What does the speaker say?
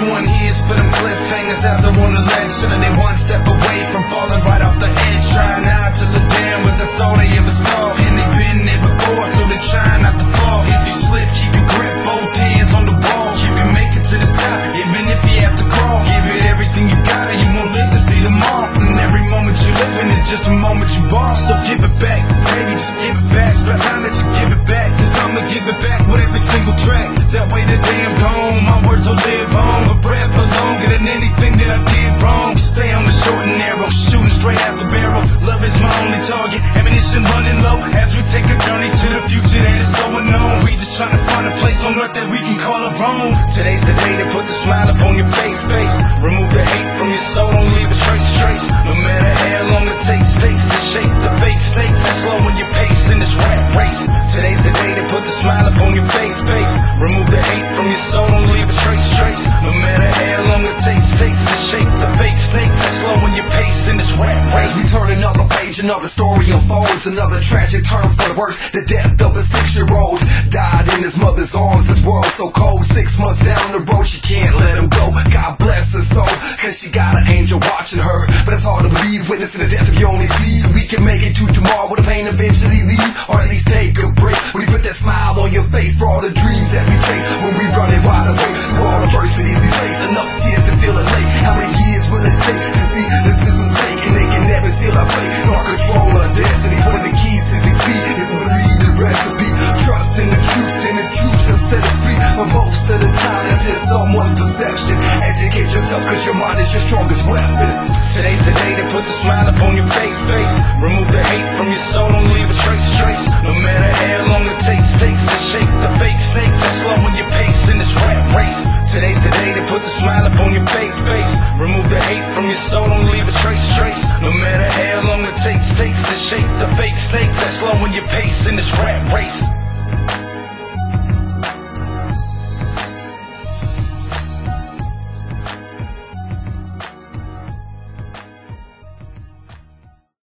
one here's for them cliffhangers out there on the ledge, so they one step away from falling right off the edge, trying not to look down, but that's all they ever saw. And they've been there before, so they're trying not to fall. If you slip, keep your grip, both hands on the wall. You can make it to the top, even if you have to crawl. Give it everything you got, or you won't live to see tomorrow. And every moment you living is just a moment you bought. So give it back, baby, just give it back. It's about time that you give it back, cause I'ma give it back with every single track. That way the day I'm gone, my words will live on forever, longer than anything that I did wrong. Stay on the short and narrow, shooting straight out the barrel. Love is my only target, ammunition running low as we take a journey to the future that is so unknown. We just trying to find a place on earth that we can call our own. Today's the day to put the smile up on your face. Remove the hate from your soul, don't leave a trace. No matter how long it takes to shake the fake snakes and slowing your pace in this rat race. Today's the day to put the smile up on your face. Remove the hate from your soul, don't leave a trace. No matter how long it takes to shake the fake snakes and slowing your pace in this rat race. We turn another page, another story unfolds, another tragic turn for the worse. The death of a 6-year-old died in his mother's arms. This world so cold, 6 months down the road, she can't let him go. God bless her soul, cause she got an angel watching her. But it's hard to believe, witnessing the death of your only seed. We can make it to tomorrow, with the pain eventually leave, or at least take a break. When you put that smile on your face for all the dreams that we chase, when we running wide awake through all adversities we face. Enough tears to feel it late. How many years will it take to see the system's fake, and they can never seal our fate nor control our destiny? When the keys to succeed is believe the recipe, trust in the truth, and the truth shall set us free. But most of the time that's just someone's perception. Educate yourself, cause your mind is your strongest weapon. Today's the day to put the smile up on your face. Remove the hate from your soul, don't leave a trace. No matter how long it takes to shake the fake snakes and slowing your pace in this rat race. Today's the day to put the smile up on your face. Remove the hate from your soul, don't leave a trace. No matter how long it takes to shake the fake snakes and slowing your pace in this rat race.